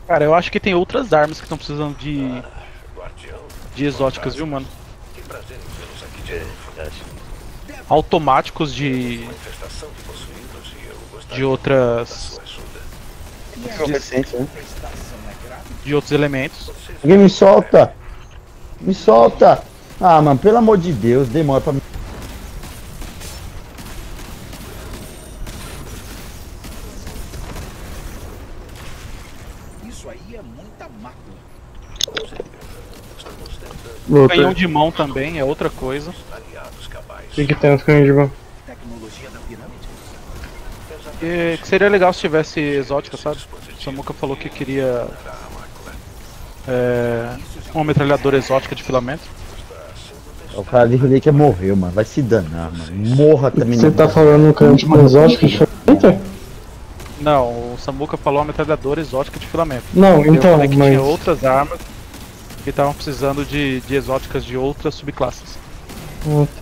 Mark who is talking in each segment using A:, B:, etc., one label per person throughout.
A: Cara, eu acho que tem outras armas que estão precisando de exóticas, viu, mano?
B: Que prazer em vê-los aqui de novo.
C: Verdade.
A: Automáticos
B: Manifestação de possuídos e eu gostaria
A: de
B: da
A: outras.
B: sua ajuda.
D: Jogo recente, né?
A: De outros elementos.
D: Alguém me solta! Me solta! Ah, mano, pelo amor de Deus, demora pra mim.
E: Isso aí é muita máquina.
A: Canhão de mão também é outra coisa.
B: Aliados cabais.
F: O que tem os canhões de mão?
E: Tecnologia da pirâmide.
A: Que seria legal se tivesse exótica, sabe? O Samuka falou que queria uma metralhadora exótica de filamento.
D: O cara de relíquia morreu, mano. Vai se danar, mano. Morra também.
F: Você tá falando no canhão de mão exótico diferente?
A: Não, o Samuka falou uma metralhadora exótica de filamento.
F: Não,
A: Eu
F: então,
A: falei que
F: mas...
A: tinha outras armas que estavam precisando de exóticas de outras subclasses.
F: Ah, tá.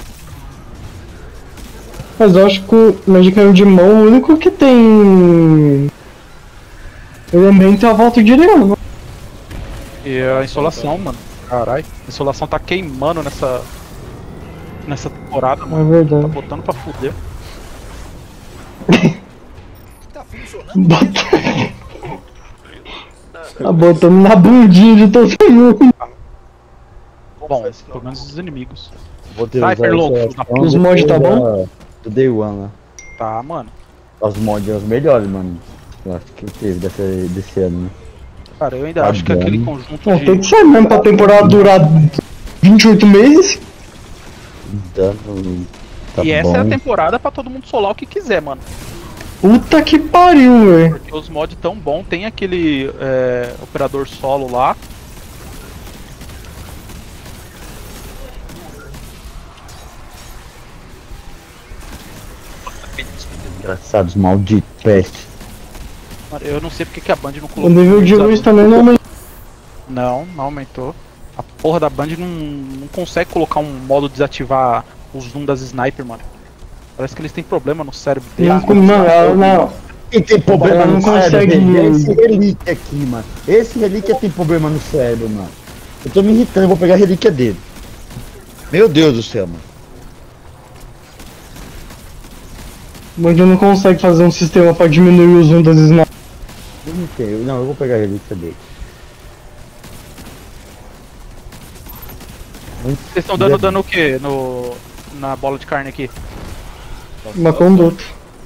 F: Mas eu acho que o de canhão de mão, o único que tem... elemento é a volta de leão.
A: E a insolação, mano. Caralho, a insolação tá queimando nessa temporada,
F: É
A: mano. Tá
F: verdade.
A: botando pra fuder.
E: Tá funcionando.
F: Tá botando na bundinha de todo mundo.
A: Bom, pelo menos os inimigos.
D: Vou ter
A: Sniper louco,
D: essa
A: da
D: ação
F: Os mods tá
D: depois
F: bom?
D: Do Day One lá.
A: Tá, mano.
D: Os mods são os melhores, mano. Eu acho que teve desse ano, né?
A: Cara, eu ainda
D: Tá
A: acho que
D: bom.
A: aquele conjunto
F: Pô, tem
A: de.
F: que ser mesmo pra temporada durar 28 meses.
D: Dano. Tá
A: E essa
D: bom.
A: é a temporada pra todo mundo solar o que quiser, mano.
F: Puta que pariu, velho.
A: Porque os mods tão bom, tem aquele operador solo lá.
D: Desgraçados, malditos, peste.
A: Mano, eu não sei porque que a Band não
F: O
A: colocou.
F: nível de luz também não aumentou.
A: Não aumentou. A porra da Band não consegue colocar um modo de desativar o zoom das sniper, mano. Parece que eles têm problema no cérebro deles.
F: Mano, ela não.
D: E tem problema
F: Ela não
D: no cérebro,
F: consegue-
D: velho. Esse relíquia aqui, mano. Esse relíquia tem problema no cérebro, mano. Eu tô me irritando, eu vou pegar a relíquia dele. Meu Deus do céu, mano.
F: O Band não consegue fazer um sistema pra diminuir o zoom das snipers.
D: Eu não tenho. Não, eu vou pegar a relíquia dele.
A: Vocês estão dando dano o quê na bola de carne aqui?
F: Uma conduta.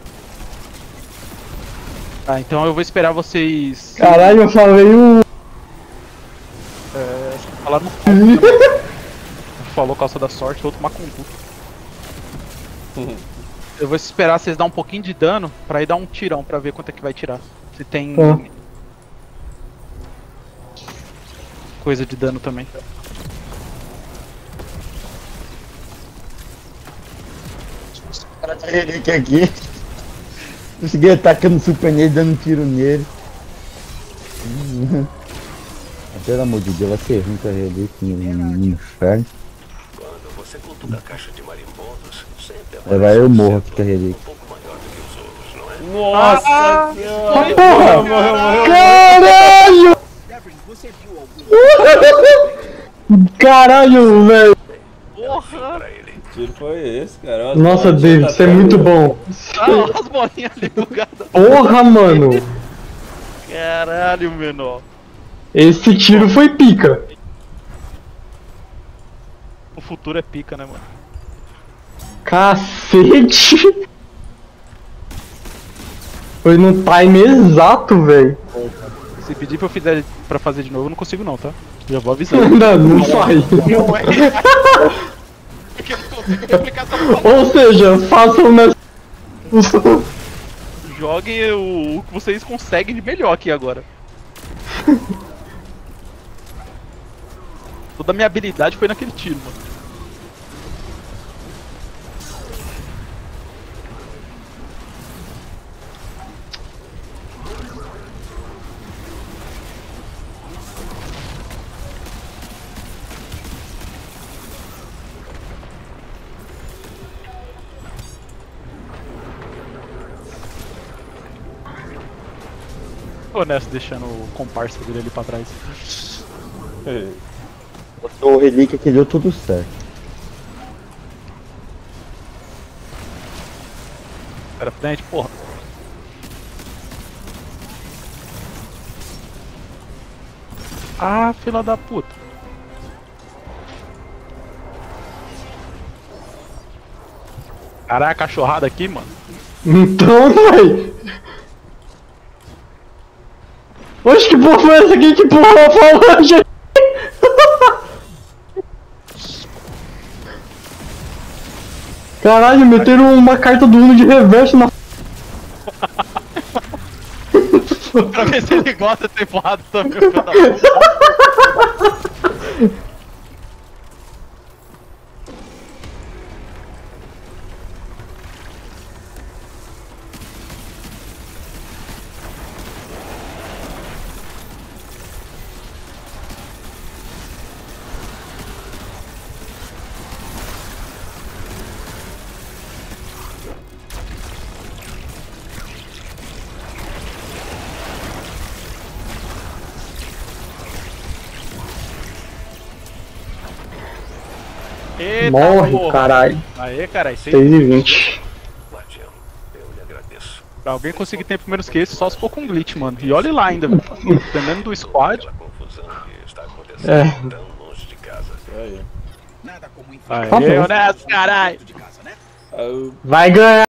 A: Ah, então eu vou esperar vocês
F: Caralho, eu falei o.
A: falar no fundo. Um falou calça da sorte, o outro macumbu. Eu vou esperar vocês dar um pouquinho de dano pra ir dar um tirão pra ver quanto é que vai tirar. Se tem
F: Tá.
A: coisa de dano também.
D: A relíquia aqui. Consegui atacando super nele, dando um tiro nele. Pelo amor de Deus, vai ser ruim com a relíquia no inferno.
B: Quando você cultua a caixa de marimbondos, sempre
D: Aí vai eu morro aqui com a relíquia.
B: um pouco maior do que os outros, não é?
C: Nossa senhora!
F: Porra! Caralho!
E: Devin, você viu algum?
F: Caralho, velho!
B: Pra ele.
C: Que tiro foi esse, cara? Olha
F: Nossa,
C: só,
F: David,
C: tá
F: isso é
C: até
F: muito
C: o-
F: bom.
A: Ah, as bolinhas ali bugadas.
F: Porra, mano!
A: Caralho, menor.
F: Esse tiro foi pica.
A: O futuro é pica, né, mano?
F: Cacete! Foi no time exato, velho.
A: Se pedir pra fazer de novo, eu não consigo não, tá? Já vou avisando.
F: Não faz.
A: Não é. Porque eu não consigo replicar essa porra.
F: Ou seja, façam nessa.
A: Joguem o que vocês conseguem de melhor aqui agora. Toda a minha habilidade foi naquele tiro, mano. Honesto deixando o comparsa dele ali pra trás.
D: O relíquia que deu tudo certo.
A: Era frente, porra. Ah, fila da puta. Caraca, cachorrada aqui, mano.
F: Então, véi. Oxe, que porra foi essa aqui? Que porra é a falange? Caralho, meteram uma carta do Uno de reverso na.
A: Pra ver se ele gosta de ter porrada também, filho da puta. Eita,
F: Morre,
A: porra.
F: caralho.
A: Aê, caralho,
F: 6h20.
B: Guardião, eu lhe agradeço.
A: Pra alguém conseguir tempo menos que esse, só se for com glitch, mano. E olhe lá ainda, velho. Dependendo do squad.
B: Pela confusão que está acontecendo
F: É.
B: tão longe de casa.
C: Aí.
E: Nada como
A: Aê,
E: enfrentar
A: honesto, caralho.
E: de casa, né?
C: Aí,
F: Vai ganhar.